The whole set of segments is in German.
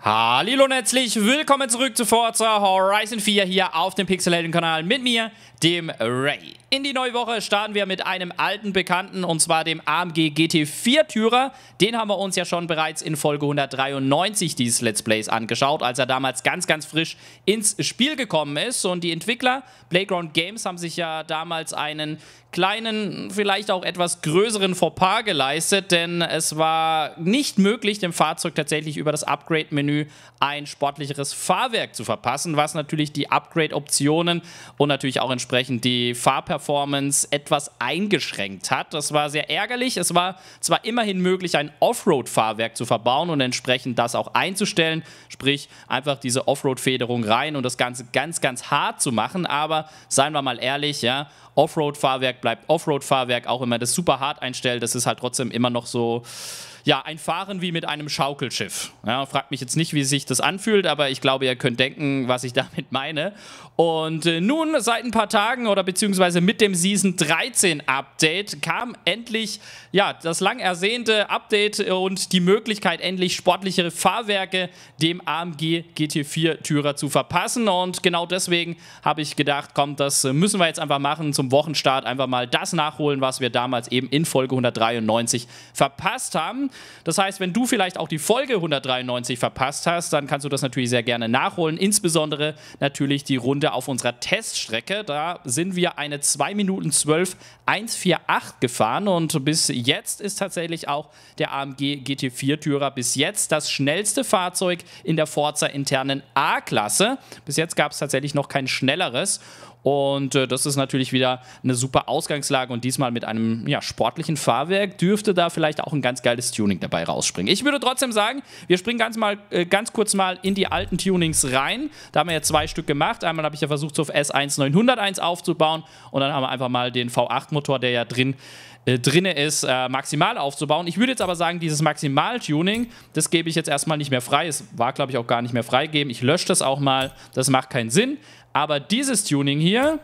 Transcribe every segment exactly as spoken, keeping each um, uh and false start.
Hallo und herzlich willkommen zurück zu Forza Horizon vier hier auf dem Pixelhelden-Kanal mit mir, dem Ray. In die neue Woche starten wir mit einem alten Bekannten, und zwar dem A M G G T vier Tourer. Den haben wir uns ja schon bereits in Folge hundertdreiundneunzig dieses Let's Plays angeschaut, als er damals ganz, ganz frisch ins Spiel gekommen ist. Und die Entwickler Playground Games haben sich ja damals einen kleinen, vielleicht auch etwas größeren Fauxpas geleistet, denn es war nicht möglich, dem Fahrzeug tatsächlich über das Upgrade-Menü ein sportlicheres Fahrwerk zu verpassen, was natürlich die Upgrade-Optionen und natürlich auch entsprechend die Fahrperformance etwas eingeschränkt hat. Das war sehr ärgerlich. Es war zwar immerhin möglich, ein Offroad-Fahrwerk zu verbauen und entsprechend das auch einzustellen, sprich einfach diese Offroad-Federung rein und das Ganze ganz, ganz hart zu machen, aber seien wir mal ehrlich, ja, Offroad-Fahrwerk bleibt Offroad-Fahrwerk, auch wenn man das super hart einstellt, das ist halt trotzdem immer noch so, ja, ein Fahren wie mit einem Schaukelschiff. Ja, fragt mich jetzt nicht, wie sich das anfühlt, aber ich glaube, ihr könnt denken, was ich damit meine. Und äh, nun, seit ein paar Tagen oder beziehungsweise mit dem Season dreizehn Update kam endlich, ja, das lang ersehnte Update und die Möglichkeit, endlich sportlichere Fahrwerke dem A M G G T vier Tourer zu verpassen. Und genau deswegen habe ich gedacht, komm, das müssen wir jetzt einfach machen, zum Wochenstart einfach mal das nachholen, was wir damals eben in Folge hundertdreiundneunzig verpasst haben. Das heißt, wenn du vielleicht auch die Folge hundertdreiundneunzig verpasst hast, dann kannst du das natürlich sehr gerne nachholen. Insbesondere natürlich die Runde auf unserer Teststrecke. Da sind wir eine zwei Minuten zwölf hundertachtzehn gefahren und bis jetzt ist tatsächlich auch der A M G G T vier Tourer bis jetzt das schnellste Fahrzeug in der Forza internen A-Klasse. Bis jetzt gab es tatsächlich noch kein schnelleres. Und äh, das ist natürlich wieder eine super Ausgangslage und diesmal mit einem ja, sportlichen Fahrwerk dürfte da vielleicht auch ein ganz geiles Tuning dabei rausspringen. Ich würde trotzdem sagen, wir springen ganz, mal, äh, ganz kurz mal in die alten Tunings rein. Da haben wir ja zwei Stück gemacht. Einmal habe ich ja versucht, so auf S eins neunhunderteins aufzubauen und dann haben wir einfach mal den V acht Motor, der ja drin Äh, drinne ist, äh, maximal aufzubauen. Ich würde jetzt aber sagen, dieses Maximal-Tuning, das gebe ich jetzt erstmal nicht mehr frei. Es war, glaube ich, auch gar nicht mehr freigegeben. Ich lösche das auch mal. Das macht keinen Sinn. Aber dieses Tuning hier,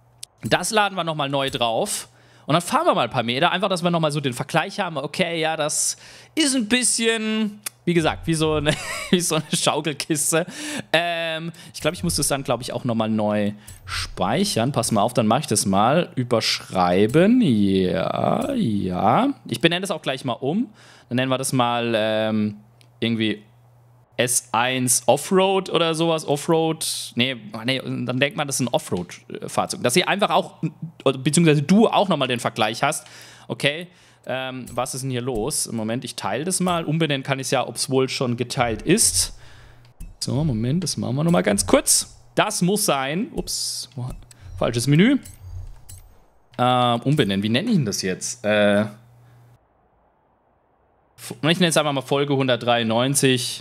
das laden wir nochmal neu drauf. Und dann fahren wir mal ein paar Meter. Einfach, dass wir nochmal so den Vergleich haben. Okay, ja, das ist ein bisschen, wie gesagt, wie so eine, wie so eine Schaukelkiste. Ähm, ich glaube, ich muss das dann, glaube ich, auch nochmal neu speichern. Pass mal auf, dann mache ich das mal. Überschreiben. Ja, ja. Ich benenne das auch gleich mal um. Dann nennen wir das mal ähm, irgendwie S eins Offroad oder sowas. Offroad. Nee, nee, dann denkt man, das ist ein Offroad-Fahrzeug. Dass ihr einfach auch, beziehungsweise du auch nochmal den Vergleich hast. Okay. Ähm, was ist denn hier los? Im Moment, ich teile das mal. Umbenennen kann ich es ja, ob es wohl schon geteilt ist. So, Moment, das machen wir nochmal ganz kurz. Das muss sein. Ups, falsches Menü. Ähm, umbenennen, wie nenne ich denn das jetzt? Äh, ich nenne es einfach mal Folge hundertdreiundneunzig.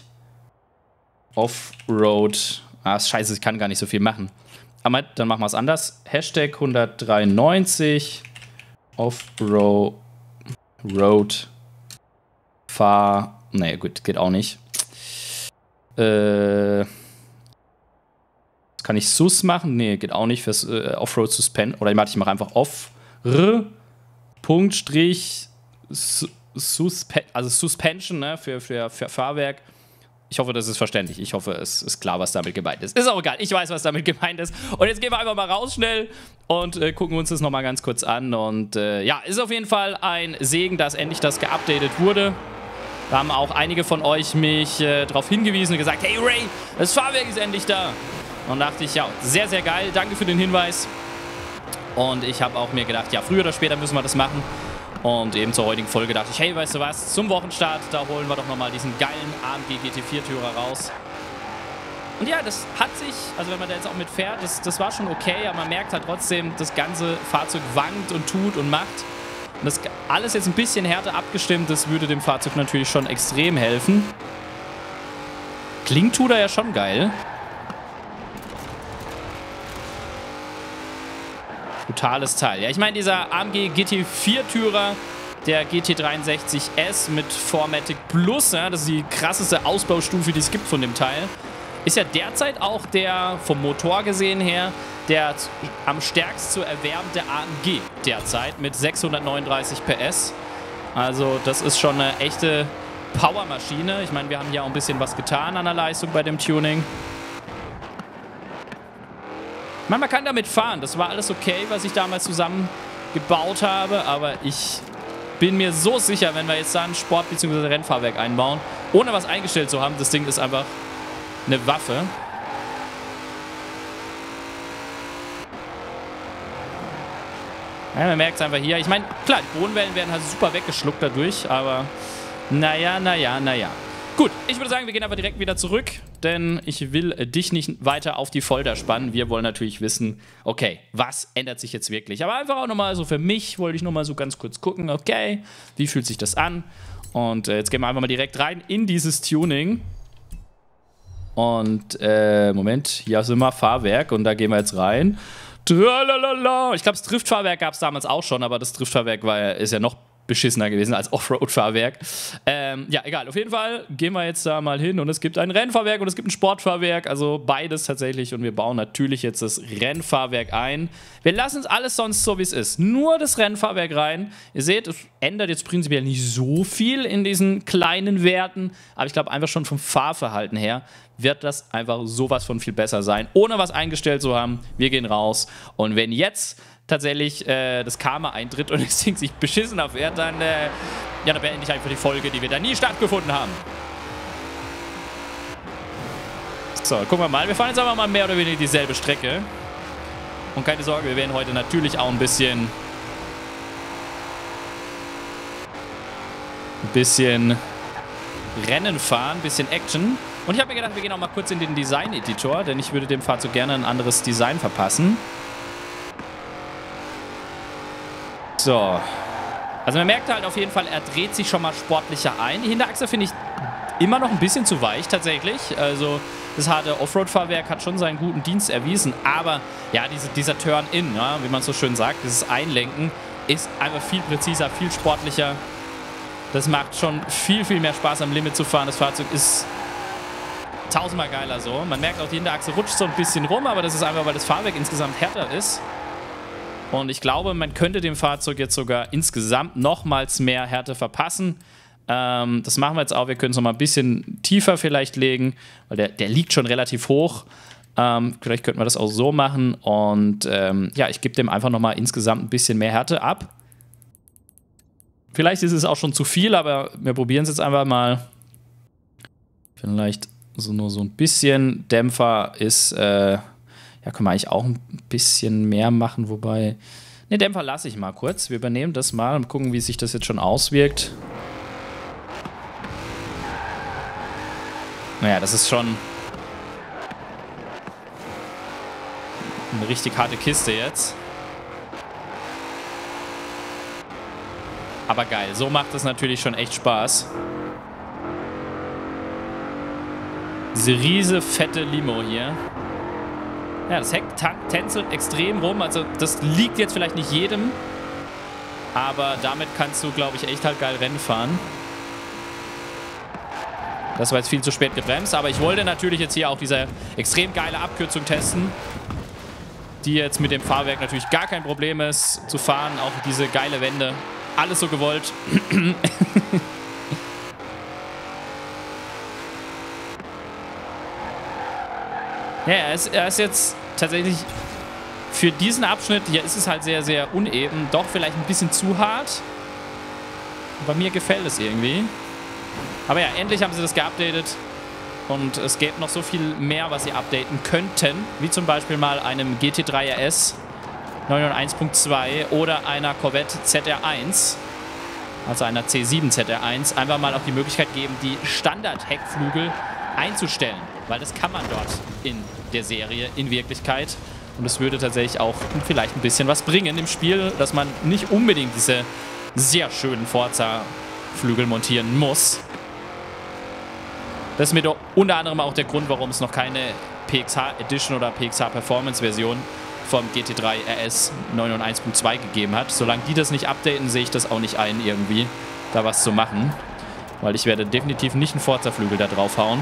Offroad. Ah, scheiße, ich kann gar nicht so viel machen. Aber dann machen wir es anders. Hashtag hundertdreiundneunzig. Offroad. Road, Fahr, naja gut, geht auch nicht. Äh, kann ich Sus machen? Nee, geht auch nicht fürs äh, Offroad Suspend. Oder ich mache einfach Off, R, Punkt, Strich, Suspe also Suspension, ne, für, für, für Fahrwerk. Ich hoffe, das ist verständlich. Ich hoffe, es ist klar, was damit gemeint ist. Ist auch egal. Ich weiß, was damit gemeint ist. Und jetzt gehen wir einfach mal raus schnell und äh, gucken uns das nochmal ganz kurz an. Und äh, ja, ist auf jeden Fall ein Segen, dass endlich das geupdatet wurde. Da haben auch einige von euch mich äh, darauf hingewiesen und gesagt, hey Ray, das Fahrwerk ist endlich da. Und dachte ich, ja, sehr, sehr geil. Danke für den Hinweis. Und ich habe auch mir gedacht, ja, früher oder später müssen wir das machen. Und eben zur heutigen Folge dachte ich, hey, weißt du was, zum Wochenstart, da holen wir doch nochmal diesen geilen A M G G T vier Tourer raus. Und ja, das hat sich, also wenn man da jetzt auch mit fährt, das, das war schon okay, aber man merkt halt trotzdem, das ganze Fahrzeug wankt und tut und macht. Und das alles jetzt ein bisschen härter abgestimmt, das würde dem Fahrzeug natürlich schon extrem helfen. Klingt tut er ja schon geil. Brutales Teil. Ja, ich meine, dieser A M G G T vier Tourer, der G T dreiundsechzig S mit vier matic Plus, ja, das ist die krasseste Ausbaustufe, die es gibt von dem Teil, ist ja derzeit auch der, vom Motor gesehen her, der am stärkst zu erwerbende A M G derzeit mit sechshundertneununddreißig P S. Also das ist schon eine echte Powermaschine. Ich meine, wir haben hier auch ein bisschen was getan an der Leistung bei dem Tuning. Ich meine, man kann damit fahren. Das war alles okay, was ich damals zusammen gebaut habe. Aber ich bin mir so sicher, wenn wir jetzt da ein Sport- bzw. Rennfahrwerk einbauen, ohne was eingestellt zu haben, das Ding ist einfach eine Waffe. Ja, man merkt es einfach hier. Ich meine, klar, die Bodenwellen werden halt super weggeschluckt dadurch, aber naja, naja, naja. Gut, ich würde sagen, wir gehen aber direkt wieder zurück, denn ich will dich nicht weiter auf die Folter spannen. Wir wollen natürlich wissen, okay, was ändert sich jetzt wirklich? Aber einfach auch nochmal so für mich, wollte ich nochmal so ganz kurz gucken, okay, wie fühlt sich das an? Und äh, jetzt gehen wir einfach mal direkt rein in dieses Tuning. Und, äh, Moment, hier sind wir Fahrwerk und da gehen wir jetzt rein. Tralalala. Ich glaube, das Driftfahrwerk gab es damals auch schon, aber das Driftfahrwerk war, ist ja noch beschissener gewesen als Offroad-Fahrwerk. Ähm, ja, egal. Auf jeden Fall gehen wir jetzt da mal hin und es gibt ein Rennfahrwerk und es gibt ein Sportfahrwerk, also beides tatsächlich und wir bauen natürlich jetzt das Rennfahrwerk ein. Wir lassen es alles sonst so, wie es ist. Nur das Rennfahrwerk rein. Ihr seht, es ändert jetzt prinzipiell nicht so viel in diesen kleinen Werten, aber ich glaube einfach schon vom Fahrverhalten her wird das einfach sowas von viel besser sein, ohne was eingestellt zu haben. Wir gehen raus und wenn jetzt tatsächlich äh, das Karma eintritt und das Ding sich beschissen aufwehrt, dann, äh, ja, dann beende ich einfach die Folge, die wir da nie stattgefunden haben. So, gucken wir mal. Wir fahren jetzt einfach mal mehr oder weniger dieselbe Strecke. Und keine Sorge, wir werden heute natürlich auch ein bisschen ein bisschen Rennen fahren, ein bisschen Action. Und ich habe mir gedacht, wir gehen auch mal kurz in den Design-Editor, denn ich würde dem Fahrzeug gerne ein anderes Design verpassen. So. Also man merkt halt auf jeden Fall, er dreht sich schon mal sportlicher ein. Die Hinterachse finde ich immer noch ein bisschen zu weich tatsächlich. Also das harte Offroad-Fahrwerk hat schon seinen guten Dienst erwiesen. Aber ja, diese, dieser Turn-In, ja, wie man so schön sagt, dieses Einlenken, ist einfach viel präziser, viel sportlicher. Das macht schon viel, viel mehr Spaß am Limit zu fahren. Das Fahrzeug ist tausendmal geiler so. Man merkt auch, die Hinterachse rutscht so ein bisschen rum, aber das ist einfach, weil das Fahrwerk insgesamt härter ist. Und ich glaube, man könnte dem Fahrzeug jetzt sogar insgesamt nochmals mehr Härte verpassen. Ähm, das machen wir jetzt auch. Wir können es nochmal ein bisschen tiefer vielleicht legen, weil der, der liegt schon relativ hoch. Ähm, vielleicht könnten wir das auch so machen. Und ähm, ja, ich gebe dem einfach nochmal insgesamt ein bisschen mehr Härte ab. Vielleicht ist es auch schon zu viel, aber wir probieren es jetzt einfach mal. Vielleicht so nur so ein bisschen. Dämpfer ist... Äh, Ja, können wir eigentlich auch ein bisschen mehr machen, wobei... Ne, Dämpfer lasse ich mal kurz. Wir übernehmen das mal und gucken, wie sich das jetzt schon auswirkt. Naja, das ist schon eine richtig harte Kiste jetzt. Aber geil, so macht es natürlich schon echt Spaß. Diese riese, fette Limo hier. Ja, das Heck tänzelt extrem rum, also das liegt jetzt vielleicht nicht jedem, aber damit kannst du, glaube ich, echt halt geil Rennen fahren. Das war jetzt viel zu spät gebremst, aber ich wollte natürlich jetzt hier auch diese extrem geile Abkürzung testen, die jetzt mit dem Fahrwerk natürlich gar kein Problem ist zu fahren, auch diese geile Wende, alles so gewollt. Ja, er ist, er ist jetzt tatsächlich für diesen Abschnitt, hier ist es halt sehr, sehr uneben, doch vielleicht ein bisschen zu hart. Bei mir gefällt es irgendwie. Aber ja, endlich haben sie das geupdatet und es gäbe noch so viel mehr, was sie updaten könnten, wie zum Beispiel mal einem G T drei R S neunhunderteins Punkt zwei oder einer Corvette Z R eins, also einer C sieben Z R eins, einfach mal auch die Möglichkeit geben, die Standard-Heckflügel einzustellen, weil das kann man dort in der Serie in Wirklichkeit und es würde tatsächlich auch vielleicht ein bisschen was bringen im Spiel, dass man nicht unbedingt diese sehr schönen Forza-Flügel montieren muss. Das ist mir unter anderem auch der Grund, warum es noch keine P X H Edition oder P X H Performance Version vom G T drei R S neunhunderteins Punkt zwei gegeben hat. Solange die das nicht updaten, sehe ich das auch nicht ein, irgendwie da was zu machen, weil ich werde definitiv nicht einen Forza-Flügel da draufhauen.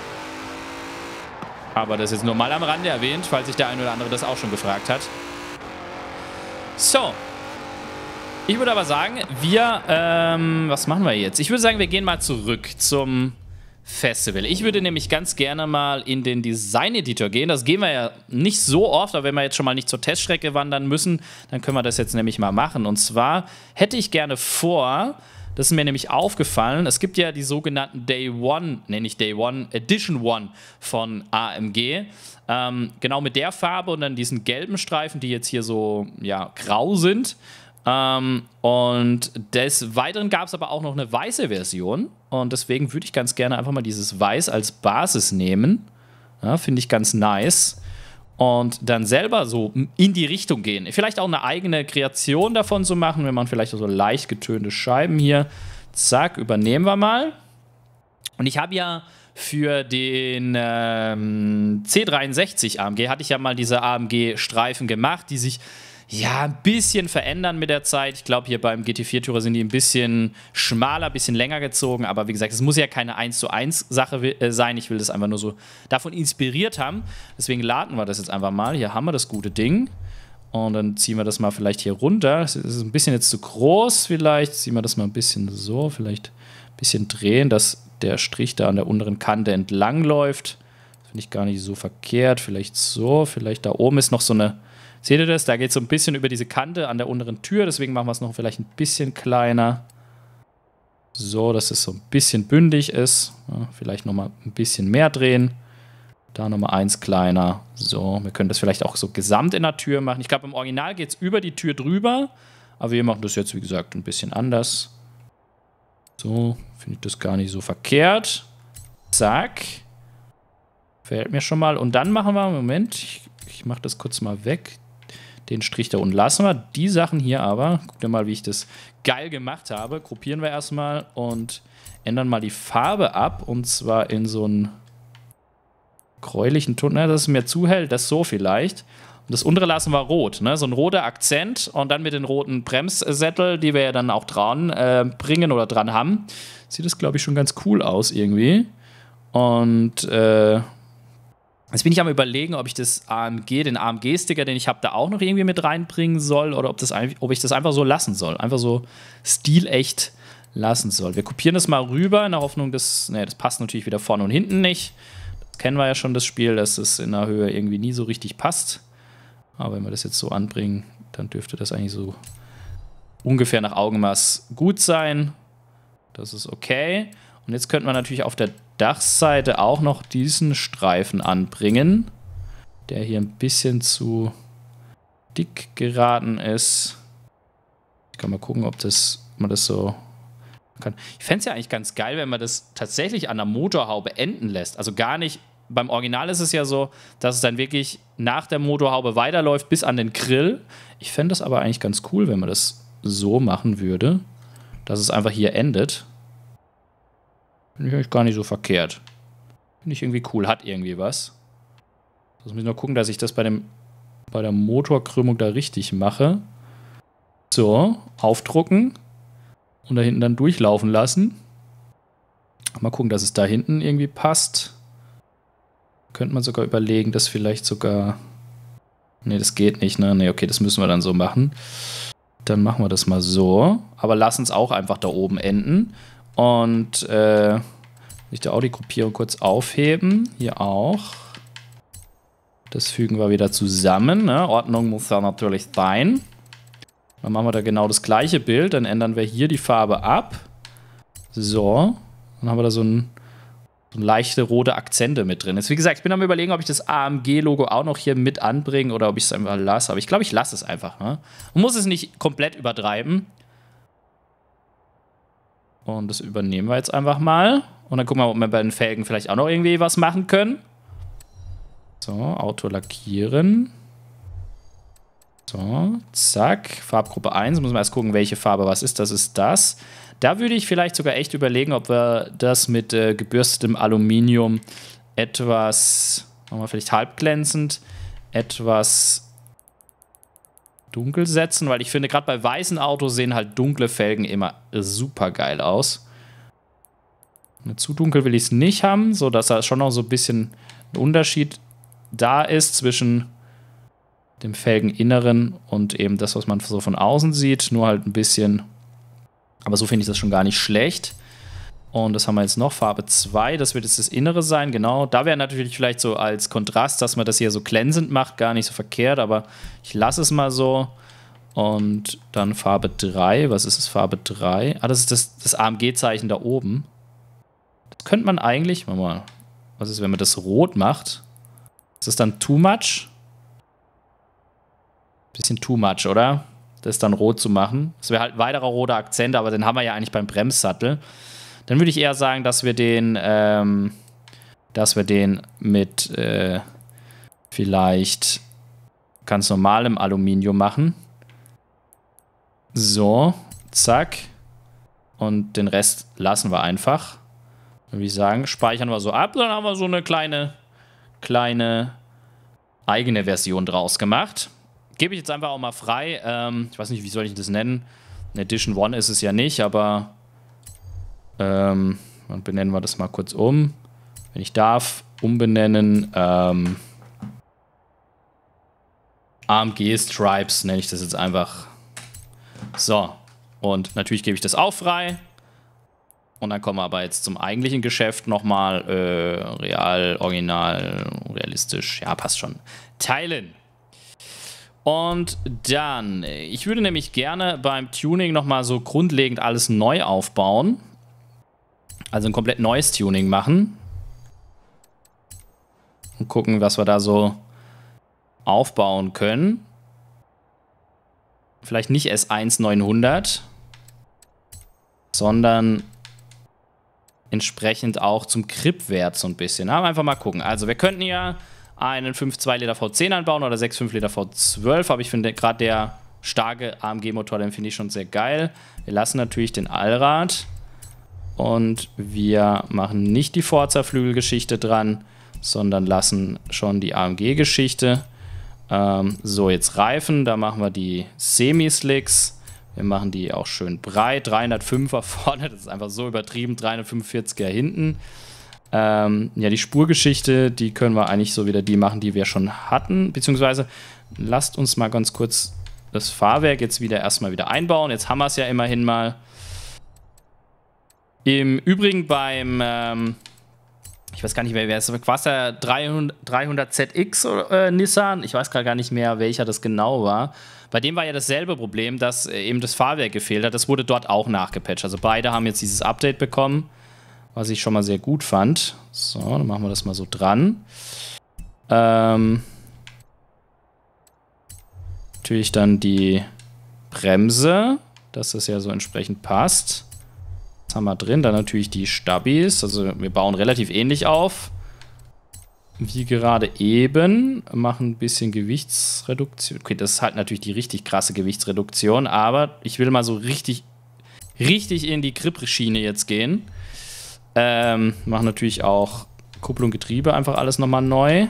Aber das ist nur mal am Rande erwähnt, falls sich der ein oder andere das auch schon gefragt hat. So. Ich würde aber sagen, wir, ähm, was machen wir jetzt? Ich würde sagen, wir gehen mal zurück zum Festival. Ich würde nämlich ganz gerne mal in den Design-Editor gehen. Das gehen wir ja nicht so oft, aber wenn wir jetzt schon mal nicht zur Teststrecke wandern müssen, dann können wir das jetzt nämlich mal machen. Und zwar hätte ich gerne vor, das ist mir nämlich aufgefallen, es gibt ja die sogenannten Day One, ne nicht Day One, Edition One von A M G. Ähm, genau mit der Farbe und dann diesen gelben Streifen, die jetzt hier so, ja, grau sind. Ähm, und des Weiteren gab es aber auch noch eine weiße Version. Und deswegen würde ich ganz gerne einfach mal dieses Weiß als Basis nehmen. Ja, finde ich ganz nice. Und dann selber so in die Richtung gehen. Vielleicht auch eine eigene Kreation davon zu machen, wenn man vielleicht so leicht getönte Scheiben hier. Zack, übernehmen wir mal. Und ich habe ja für den ähm, C dreiundsechzig A M G, hatte ich ja mal diese A M G-Streifen gemacht, die sich ja ein bisschen verändern mit der Zeit. Ich glaube, hier beim G T vier Tourer sind die ein bisschen schmaler, ein bisschen länger gezogen. Aber wie gesagt, es muss ja keine eins zu eins Sache sein. Ich will das einfach nur so davon inspiriert haben. Deswegen laden wir das jetzt einfach mal. Hier haben wir das gute Ding. Und dann ziehen wir das mal vielleicht hier runter. Das ist ein bisschen jetzt zu groß vielleicht. Ziehen wir das mal ein bisschen so. Vielleicht ein bisschen drehen, dass der Strich da an der unteren Kante entlang läuft. Das finde ich gar nicht so verkehrt. Vielleicht so. Vielleicht da oben ist noch so eine... Seht ihr das? Da geht es so ein bisschen über diese Kante an der unteren Tür. Deswegen machen wir es noch vielleicht ein bisschen kleiner. So, dass es so ein bisschen bündig ist. Ja, vielleicht nochmal ein bisschen mehr drehen. Da nochmal eins kleiner. So, wir können das vielleicht auch so gesamt in der Tür machen. Ich glaube, im Original geht es über die Tür drüber. Aber wir machen das jetzt, wie gesagt, ein bisschen anders. So, finde ich das gar nicht so verkehrt. Zack. Fällt mir schon mal. Und dann machen wir, Moment, ich, ich mache das kurz mal weg. Den Strich da unten lassen wir. Die Sachen hier aber, guckt ihr mal, wie ich das geil gemacht habe. Gruppieren wir erstmal und ändern mal die Farbe ab. Und zwar in so einen gräulichen Ton. Ne, das ist mir zu hell, das so vielleicht. Und das untere lassen wir rot. Ne? So ein roter Akzent und dann mit den roten Bremssättel, die wir ja dann auch dran äh, bringen oder dran haben. Sieht das, glaube ich, schon ganz cool aus irgendwie. Und äh, jetzt bin ich am Überlegen, ob ich das A M G, den A M G-Sticker, den ich habe, da auch noch irgendwie mit reinbringen soll oder ob, das, ob ich das einfach so lassen soll. Einfach so stilecht lassen soll. Wir kopieren das mal rüber in der Hoffnung, dass, ne, das passt natürlich wieder vorne und hinten nicht. Das kennen wir ja schon, das Spiel, dass es in der Höhe irgendwie nie so richtig passt. Aber wenn wir das jetzt so anbringen, dann dürfte das eigentlich so ungefähr nach Augenmaß gut sein. Das ist okay. Und jetzt könnte man natürlich auf der Dachseite auch noch diesen Streifen anbringen, der hier ein bisschen zu dick geraten ist. Ich kann mal gucken, ob das, man das so kann. Ich fände es ja eigentlich ganz geil, wenn man das tatsächlich an der Motorhaube enden lässt. Also gar nicht, beim Original ist es ja so, dass es dann wirklich nach der Motorhaube weiterläuft bis an den Grill. Ich fände das aber eigentlich ganz cool, wenn man das so machen würde, dass es einfach hier endet. Finde ich eigentlich gar nicht so verkehrt. Finde ich irgendwie cool, hat irgendwie was. Jetzt muss ich nur gucken, dass ich das bei, dem, bei der Motorkrümmung da richtig mache. So, aufdrucken und da hinten dann durchlaufen lassen. Mal gucken, dass es da hinten irgendwie passt. Könnte man sogar überlegen, dass vielleicht sogar... Ne, das geht nicht, ne? Ne, okay, das müssen wir dann so machen. Dann machen wir das mal so. Aber lassen es auch einfach da oben enden. Und äh, ich da auch die Gruppierung kurz aufheben. Hier auch. Das fügen wir wieder zusammen. Ne? Ordnung muss da natürlich sein. Dann machen wir da genau das gleiche Bild. Dann ändern wir hier die Farbe ab. So. Dann haben wir da so ein, so ein leichte rote Akzente mit drin. Jetzt, wie gesagt, ich bin am Überlegen, ob ich das A M G-Logo auch noch hier mit anbringe oder ob ich es einfach lasse. Aber ich glaube, ich lasse es einfach. Ne? Man muss es nicht komplett übertreiben. Und das übernehmen wir jetzt einfach mal. Und dann gucken wir, ob wir bei den Felgen vielleicht auch noch irgendwie was machen können. So, Auto lackieren. So, zack. Farbgruppe eins. Müssen wir erst gucken, welche Farbe was ist. Das ist das. Da würde ich vielleicht sogar echt überlegen, ob wir das mit äh, gebürstetem Aluminium etwas, machen wir vielleicht halbglänzend, etwas dunkel setzen, weil ich finde, gerade bei weißen Autos sehen halt dunkle Felgen immer super geil aus. Zu dunkel will ich es nicht haben, sodass da schon noch so ein bisschen ein Unterschied da ist zwischen dem Felgeninneren und eben das, was man so von außen sieht, nur halt ein bisschen. Aber so finde ich das schon gar nicht schlecht. Und das haben wir jetzt noch, Farbe zwei, das wird jetzt das Innere sein, genau. Da wäre natürlich vielleicht so als Kontrast, dass man das hier so glänzend macht, gar nicht so verkehrt, aber ich lasse es mal so. Und dann Farbe drei, was ist das, Farbe drei? Ah, das ist das, das A M G-Zeichen da oben. Das könnte man eigentlich, warte mal, was ist, wenn man das rot macht? Ist das dann too much? Bisschen too much, oder? Das dann rot zu machen. Das wäre halt ein weiterer roter Akzent, aber den haben wir ja eigentlich beim Bremssattel. Dann würde ich eher sagen, dass wir den, ähm, dass wir den mit äh, vielleicht ganz normalem Aluminium machen. So, zack. Und den Rest lassen wir einfach. Würde ich sagen, speichern wir so ab. Dann haben wir so eine kleine, kleine eigene Version draus gemacht. Gebe ich jetzt einfach auch mal frei. Ähm, ich weiß nicht, wie soll ich das nennen? Eine Edition One ist es ja nicht, aber Ähm, dann benennen wir das mal kurz um. Wenn ich darf, umbenennen. Ähm, A M G Stripes nenne ich das jetzt einfach. So. Und natürlich gebe ich das auch frei. Und dann kommen wir aber jetzt zum eigentlichen Geschäft nochmal. Äh, real, original, realistisch. Ja, passt schon. Teilen. Und dann, ich würde nämlich gerne beim Tuning nochmal so grundlegend alles neu aufbauen. Also ein komplett neues Tuning machen. Und gucken, was wir da so aufbauen können. Vielleicht nicht S eins neunhundert, sondern entsprechend auch zum Grip-Wert so ein bisschen. Aber einfach mal gucken. Also wir könnten ja einen fünf Komma zwei Liter V zehn anbauen oder sechs Komma fünf Liter V zwölf. Aber ich finde gerade der starke A M G-Motor, den finde ich schon sehr geil. Wir lassen natürlich den Allrad. Und wir machen nicht die Forza-Flügelgeschichte dran, sondern lassen schon die A M G-Geschichte. Ähm, so, jetzt Reifen, da machen wir die Semi-Slicks. Wir machen die auch schön breit. dreihundertfünfer vorne, das ist einfach so übertrieben. dreihundertfünfundvierziger hinten. Ähm, ja, die Spurgeschichte, die können wir eigentlich so wieder die machen, die wir schon hatten. Beziehungsweise lasst uns mal ganz kurz das Fahrwerk jetzt wieder erstmal wieder einbauen. Jetzt haben wir es ja immerhin mal. Im Übrigen beim, ähm, ich weiß gar nicht mehr, wer es war, der dreihundert Z X äh, Nissan, ich weiß gerade gar nicht mehr, welcher das genau war. Bei dem war ja dasselbe Problem, dass äh, eben das Fahrwerk gefehlt hat. Das wurde dort auch nachgepatcht. Also beide haben jetzt dieses Update bekommen, was ich schon mal sehr gut fand. So, dann machen wir das mal so dran. Ähm, natürlich dann die Bremse, dass das ja so entsprechend passt. Was haben wir drin? Dann natürlich die Stabis. Also wir bauen relativ ähnlich auf. Wie gerade eben. Machen ein bisschen Gewichtsreduktion. Okay, das ist halt natürlich die richtig krasse Gewichtsreduktion. Aber ich will mal so richtig, richtig in die Grip-Schiene jetzt gehen. Ähm, machen natürlich auch Kupplung, Getriebe einfach alles nochmal neu.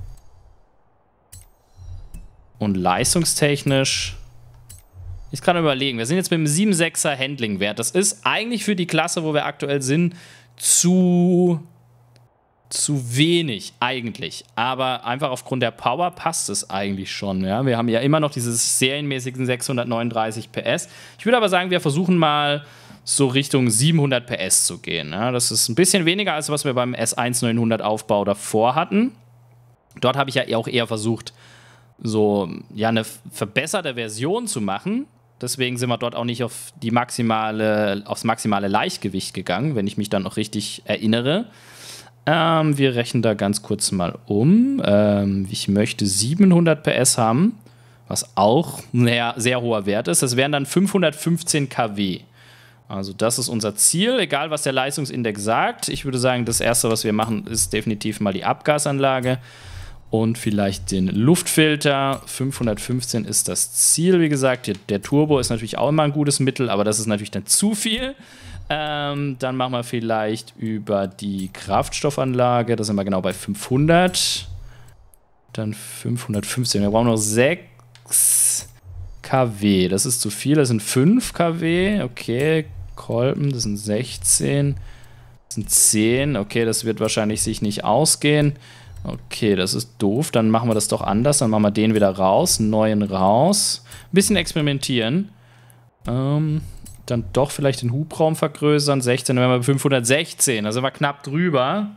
Und leistungstechnisch... Ich kann überlegen, wir sind jetzt mit dem sieben Komma sechser Handling-Wert. Das ist eigentlich für die Klasse, wo wir aktuell sind, zu, zu wenig eigentlich. Aber einfach aufgrund der Power passt es eigentlich schon. Ja? Wir haben ja immer noch dieses serienmäßigen sechshundertneununddreißig P S. Ich würde aber sagen, wir versuchen mal so Richtung siebenhundert P S zu gehen. Ja? Das ist ein bisschen weniger, als was wir beim S eins neunhundert Aufbau davor hatten. Dort habe ich ja auch eher versucht, so ja, eine verbesserte Version zu machen. Deswegen sind wir dort auch nicht auf die maximale, aufs maximale Leichtgewicht gegangen, wenn ich mich dann noch richtig erinnere. Ähm, wir rechnen da ganz kurz mal um. Ähm, ich möchte siebenhundert P S haben, was auch ein sehr hoher Wert ist. Das wären dann fünfhundertfünfzehn Kilowatt. Also das ist unser Ziel, egal was der Leistungsindex sagt. Ich würde sagen, das Erste, was wir machen, ist definitiv mal die Abgasanlage. Und vielleicht den Luftfilter. fünfhundertfünfzehn ist das Ziel, wie gesagt. Der Turbo ist natürlich auch immer ein gutes Mittel, aber das ist natürlich dann zu viel. Ähm, dann machen wir vielleicht über die Kraftstoffanlage. Da sind wir genau bei fünfhundert. Dann fünfhundertfünfzehn. Wir brauchen noch sechs Kilowatt. Das ist zu viel. Das sind fünf Kilowatt. Okay, Kolben, das sind sechzehn. Das sind zehn. Okay, das wird wahrscheinlich sich nicht ausgehen. Okay, das ist doof. Dann machen wir das doch anders. Dann machen wir den wieder raus, neuen raus. Ein bisschen experimentieren. Ähm, dann doch vielleicht den Hubraum vergrößern. sechzehn, dann wären wir bei fünfhundertsechzehn. Da sind wir knapp drüber.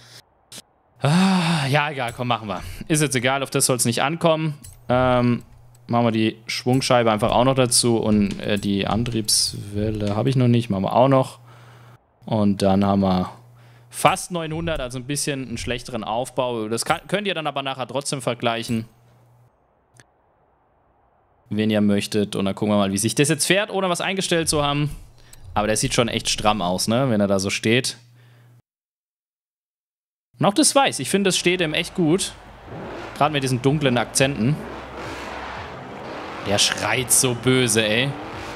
Ah, ja, egal, komm, machen wir. Ist jetzt egal, auf das soll es nicht ankommen. Ähm, machen wir die Schwungscheibe einfach auch noch dazu. Und äh, die Antriebswelle habe ich noch nicht. Machen wir auch noch. Und dann haben wir fast neunhundert, also ein bisschen einen schlechteren Aufbau. Das kann, könnt ihr dann aber nachher trotzdem vergleichen, wenn ihr möchtet. Und dann gucken wir mal, wie sich das jetzt fährt, ohne was eingestellt zu haben. Aber der sieht schon echt stramm aus, ne, wenn er da so steht. Und auch das Weiß, ich finde, das steht ihm echt gut. Gerade mit diesen dunklen Akzenten. Der schreit so böse, ey.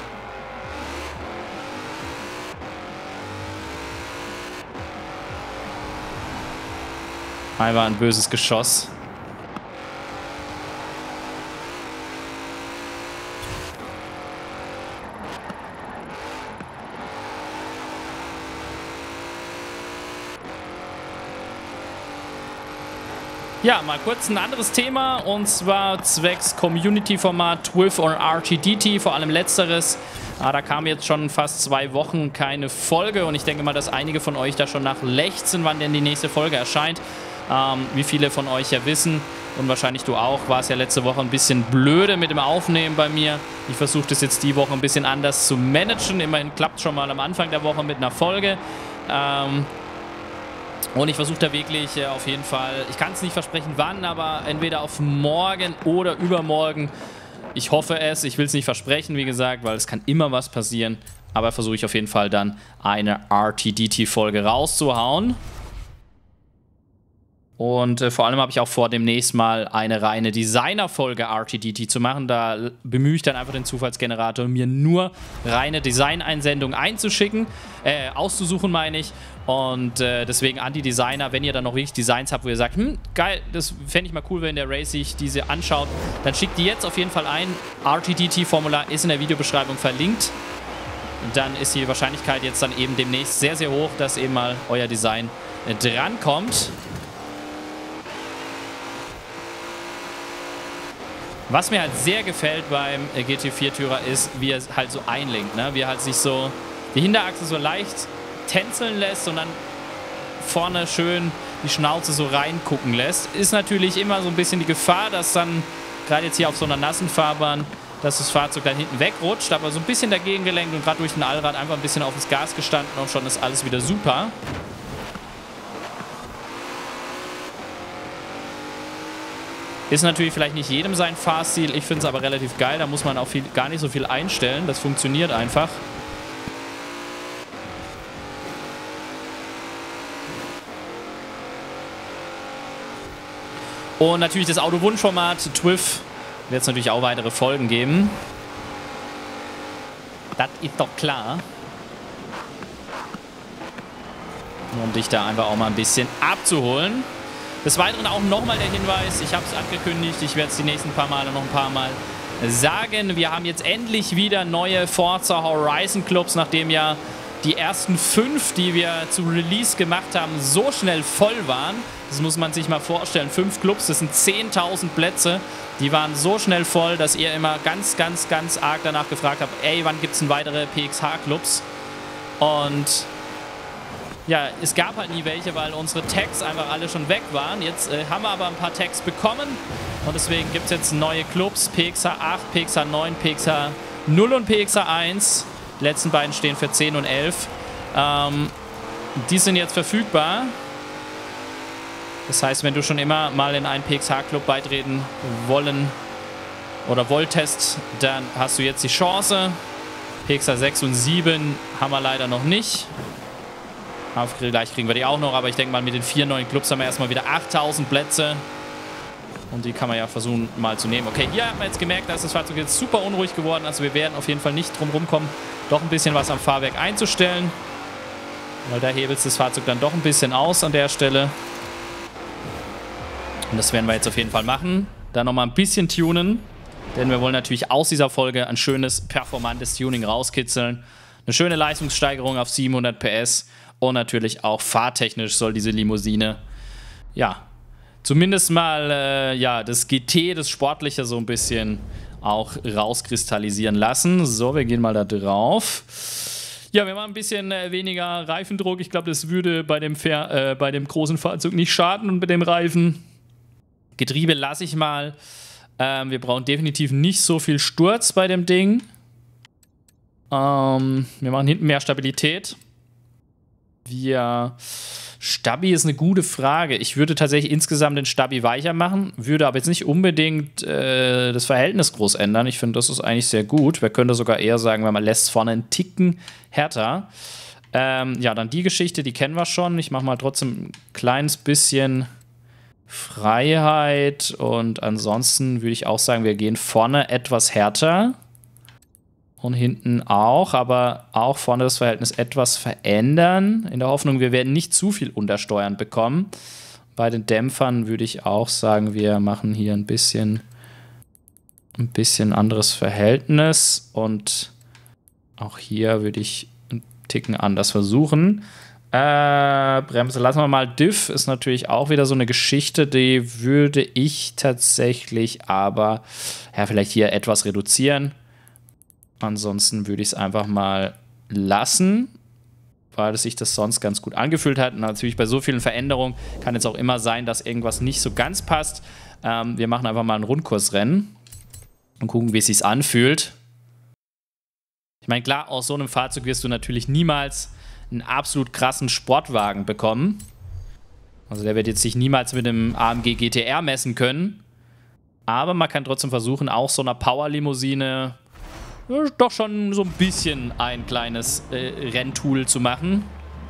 Einfach ein böses Geschoss. Ja, mal kurz ein anderes Thema, und zwar zwecks Community-Format Twiff und R T D T, vor allem letzteres. Ah, da kam jetzt schon fast zwei Wochen keine Folge, und ich denke mal, dass einige von euch da schon nach lechzen, wann denn die nächste Folge erscheint. Ähm, wie viele von euch ja wissen, und wahrscheinlich du auch, war es ja letzte Woche ein bisschen blöde mit dem Aufnehmen bei mir. Ich versuche das jetzt die Woche ein bisschen anders zu managen. Immerhin klappt es schon mal am Anfang der Woche mit einer Folge. Ähm, Und ich versuche da wirklich äh, auf jeden Fall, ich kann es nicht versprechen wann, aber entweder auf morgen oder übermorgen. Ich hoffe es, ich will es nicht versprechen, wie gesagt, weil es kann immer was passieren. Aber versuche ich auf jeden Fall dann eine R T D T-Folge rauszuhauen. Und äh, vor allem habe ich auch vor, demnächst mal eine reine Designer-Folge R T D T zu machen. Da bemühe ich dann einfach den Zufallsgenerator, mir nur reine Design-Einsendungen einzuschicken, äh, auszusuchen, meine ich. Und äh, deswegen an die Designer, wenn ihr dann noch richtig Designs habt, wo ihr sagt, hm, geil, das fände ich mal cool, wenn der Ray sich diese anschaut, dann schickt die jetzt auf jeden Fall ein. R T D T-Formular ist in der Videobeschreibung verlinkt. Und dann ist die Wahrscheinlichkeit jetzt dann eben demnächst sehr, sehr hoch, dass eben mal euer Design äh, drankommt. Was mir halt sehr gefällt beim G T vier-Tourer ist, wie er halt so einlenkt, ne? Wie er halt sich so die Hinterachse so leicht tänzeln lässt und dann vorne schön die Schnauze so reingucken lässt. Ist natürlich immer so ein bisschen die Gefahr, dass dann, gerade jetzt hier auf so einer nassen Fahrbahn, dass das Fahrzeug dann hinten wegrutscht, aber so ein bisschen dagegen gelenkt und gerade durch den Allrad einfach ein bisschen auf das Gas gestanden und schon ist alles wieder super. Ist natürlich vielleicht nicht jedem sein Fahrstil, ich finde es aber relativ geil, da muss man auch viel, gar nicht so viel einstellen, das funktioniert einfach. Und natürlich das Autowunschformat Twiff wird es natürlich auch weitere Folgen geben. Das ist doch klar. Um dich da einfach auch mal ein bisschen abzuholen. Des Weiteren auch nochmal der Hinweis, ich habe es angekündigt, ich werde es die nächsten paar Male noch ein paar Mal sagen. Wir haben jetzt endlich wieder neue Forza Horizon Clubs, nachdem ja die ersten fünf, die wir zu Release gemacht haben, so schnell voll waren. Das muss man sich mal vorstellen. Fünf Clubs, das sind zehntausend Plätze. Die waren so schnell voll, dass ihr immer ganz, ganz, ganz arg danach gefragt habt, ey, wann gibt es denn weitere P X H-Clubs? Und ja, es gab halt nie welche, weil unsere Tags einfach alle schon weg waren. Jetzt äh, haben wir aber ein paar Tags bekommen und deswegen gibt es jetzt neue Clubs, P X H acht, P X H neun, P X H null und P X H eins. Die letzten beiden stehen für zehn und elf. Ähm, die sind jetzt verfügbar. Das heißt, wenn du schon immer mal in einen P X H-Club beitreten wollen oder wolltest, dann hast du jetzt die Chance. P X H sechs und sieben haben wir leider noch nicht. Gleich kriegen wir die auch noch, aber ich denke mal, mit den vier neuen Clubs haben wir erstmal wieder achttausend Plätze. Und die kann man ja versuchen mal zu nehmen. Okay, hier hat man jetzt gemerkt, dass das Fahrzeug jetzt super unruhig geworden ist. Also wir werden auf jeden Fall nicht drum rumkommen, doch ein bisschen was am Fahrwerk einzustellen. Weil da hebelt das Fahrzeug dann doch ein bisschen aus an der Stelle. Und das werden wir jetzt auf jeden Fall machen. Dann nochmal ein bisschen tunen. Denn wir wollen natürlich aus dieser Folge ein schönes, performantes Tuning rauskitzeln. Eine schöne Leistungssteigerung auf siebenhundert P S. Und natürlich auch fahrtechnisch soll diese Limousine, ja, zumindest mal äh, ja, das G T, das Sportliche so ein bisschen auch rauskristallisieren lassen. So, wir gehen mal da drauf. Ja, wir machen ein bisschen äh, weniger Reifendruck. Ich glaube, das würde bei dem, Fair, äh, bei dem großen Fahrzeug nicht schaden und mit dem Reifen. Getriebe lasse ich mal. Ähm, wir brauchen definitiv nicht so viel Sturz bei dem Ding. Ähm, wir machen hinten mehr Stabilität. Wir... Stabi ist eine gute Frage. Ich würde tatsächlich insgesamt den Stabi weicher machen, würde aber jetzt nicht unbedingt äh, das Verhältnis groß ändern. Ich finde, das ist eigentlich sehr gut. Wir könnten sogar eher sagen, wenn man lässt vorne einen Ticken härter. Ähm, ja, dann die Geschichte, die kennen wir schon. Ich mache mal trotzdem ein kleines bisschen Freiheit und ansonsten würde ich auch sagen, wir gehen vorne etwas härter. Und hinten auch, aber auch vorne das Verhältnis etwas verändern. In der Hoffnung, wir werden nicht zu viel Untersteuern bekommen. Bei den Dämpfern würde ich auch sagen, wir machen hier ein bisschen, ein bisschen anderes Verhältnis. Und auch hier würde ich einen Ticken anders versuchen. Äh, Bremse lassen wir mal. Diff ist natürlich auch wieder so eine Geschichte, die würde ich tatsächlich aber ja, vielleicht hier etwas reduzieren. Ansonsten würde ich es einfach mal lassen, weil es sich das sonst ganz gut angefühlt hat. Und natürlich bei so vielen Veränderungen kann es auch immer sein, dass irgendwas nicht so ganz passt. Ähm, wir machen einfach mal ein Rundkursrennen und gucken, wie es sich anfühlt. Ich meine, klar, aus so einem Fahrzeug wirst du natürlich niemals einen absolut krassen Sportwagen bekommen. Also der wird jetzt sich niemals mit dem A M G G T R messen können. Aber man kann trotzdem versuchen, auch so einer Power-Limousine doch schon so ein bisschen ein kleines äh, Renntool zu machen.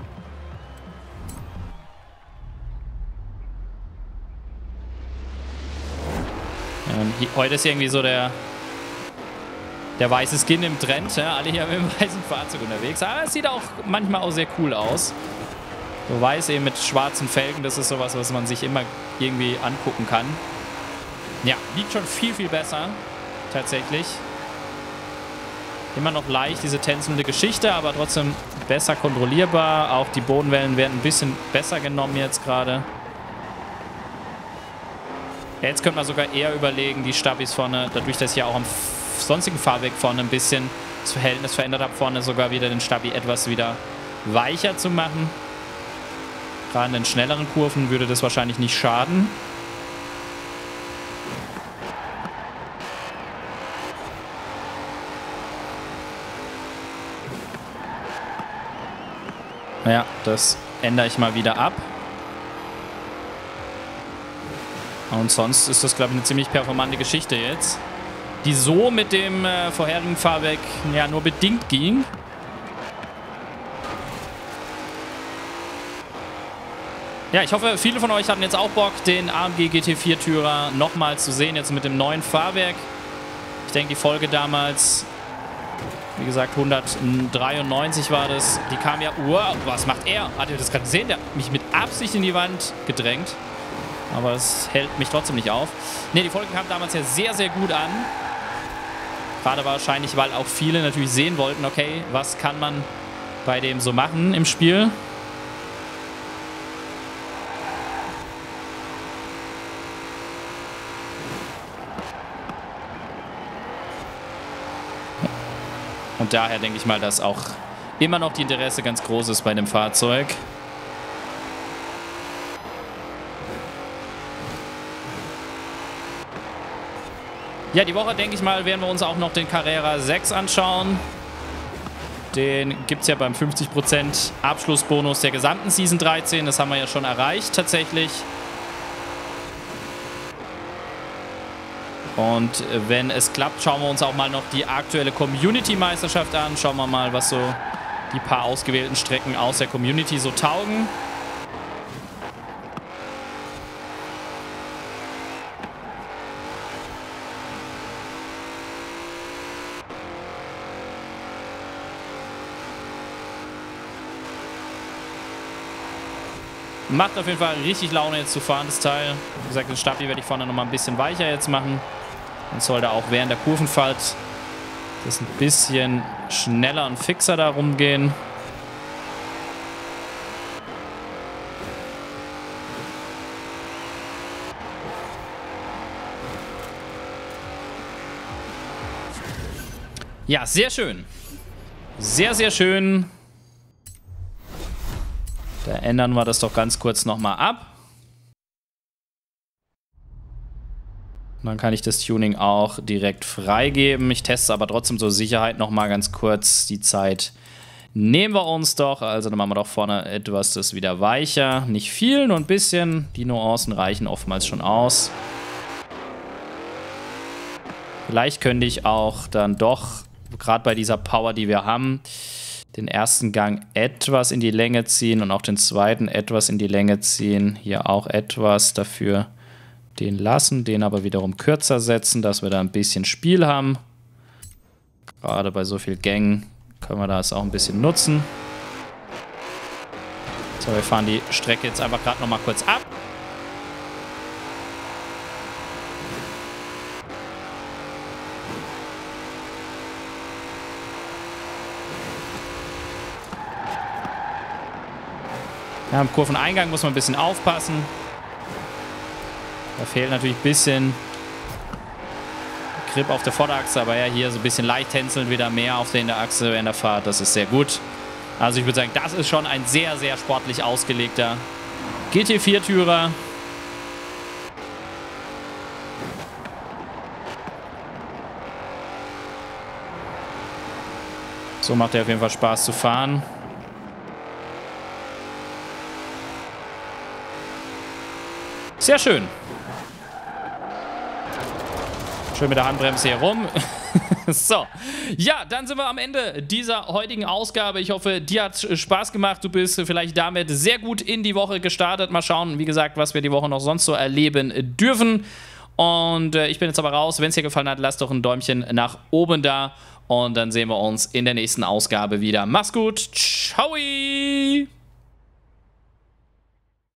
Ähm, hier, heute ist irgendwie so der der weiße Skin im Trend. Ja? Alle hier mit dem weißen Fahrzeug unterwegs. Aber es sieht auch manchmal auch sehr cool aus. So weiß eben mit schwarzen Felgen, das ist sowas, was man sich immer irgendwie angucken kann. Ja, liegt schon viel, viel besser. Tatsächlich. Immer noch leicht, diese tänzelnde Geschichte, aber trotzdem besser kontrollierbar. Auch die Bodenwellen werden ein bisschen besser genommen jetzt gerade. Jetzt könnte man sogar eher überlegen, die Stabis vorne, dadurch, dass ich ja auch am sonstigen Fahrweg vorne ein bisschen das Verhältnis verändert habe, vorne sogar wieder den Stabi etwas wieder weicher zu machen. Gerade in den schnelleren Kurven würde das wahrscheinlich nicht schaden. Ja, das ändere ich mal wieder ab. Und sonst ist das, glaube ich, eine ziemlich performante Geschichte jetzt, die so mit dem äh, vorherigen Fahrwerk ja nur bedingt ging. Ja, ich hoffe, viele von euch hatten jetzt auch Bock, den A M G G T vier Tourer nochmal zu sehen, jetzt mit dem neuen Fahrwerk. Ich denke, die Folge damals... Wie gesagt, hundertdreiundneunzig war das. Die kam ja... Wow, was macht er? Hat ihr das gerade gesehen? Der hat mich mit Absicht in die Wand gedrängt. Aber es hält mich trotzdem nicht auf. Ne, die Folge kam damals ja sehr, sehr gut an. Gerade wahrscheinlich, weil auch viele natürlich sehen wollten, okay, was kann man bei dem so machen im Spiel. Und daher denke ich mal, dass auch immer noch die Interesse ganz groß ist bei dem Fahrzeug. Ja, die Woche, denke ich mal, werden wir uns auch noch den Carrera sechs anschauen. Den gibt es ja beim fünfzig Prozent Abschlussbonus der gesamten Season dreizehn. Das haben wir ja schon erreicht, tatsächlich. Und wenn es klappt, schauen wir uns auch mal noch die aktuelle Community-Meisterschaft an. Schauen wir mal, was so die paar ausgewählten Strecken aus der Community so taugen. Macht auf jeden Fall richtig Laune jetzt zu fahren, das Teil. Wie gesagt, den Stabi werde ich vorne noch mal ein bisschen weicher jetzt machen. Dann sollte auch während der Kurvenfahrt das ein bisschen schneller und fixer da rumgehen. Ja, sehr schön. Sehr, sehr schön. Da ändern wir das doch ganz kurz nochmal ab. Und dann kann ich das Tuning auch direkt freigeben. Ich teste aber trotzdem zur Sicherheit nochmal ganz kurz. Die Zeit nehmen wir uns doch. Also dann machen wir doch vorne etwas das wieder weicher. Nicht viel, nur ein bisschen. Die Nuancen reichen oftmals schon aus. Vielleicht könnte ich auch dann doch, gerade bei dieser Power, die wir haben, den ersten Gang etwas in die Länge ziehen und auch den zweiten etwas in die Länge ziehen. Hier auch etwas dafür den lassen, den aber wiederum kürzer setzen, dass wir da ein bisschen Spiel haben. Gerade bei so viel Gängen können wir das auch ein bisschen nutzen. So, wir fahren die Strecke jetzt einfach gerade noch mal kurz ab. Ja, im Kurveneingang muss man ein bisschen aufpassen. Da fehlt natürlich ein bisschen Grip auf der Vorderachse, aber ja, hier so ein bisschen leicht tänzeln, wieder mehr auf der Hinterachse in der Fahrt. Das ist sehr gut. Also ich würde sagen, das ist schon ein sehr, sehr sportlich ausgelegter G T vier Tourer. So macht er auf jeden Fall Spaß zu fahren. Sehr schön. Schön mit der Handbremse hier rum. So. Ja, dann sind wir am Ende dieser heutigen Ausgabe. Ich hoffe, dir hat Spaß gemacht. Du bist vielleicht damit sehr gut in die Woche gestartet. Mal schauen, wie gesagt, was wir die Woche noch sonst so erleben dürfen. Und äh, ich bin jetzt aber raus. Wenn es dir gefallen hat, lass doch ein Däumchen nach oben da. Und dann sehen wir uns in der nächsten Ausgabe wieder. Mach's gut. Ciao.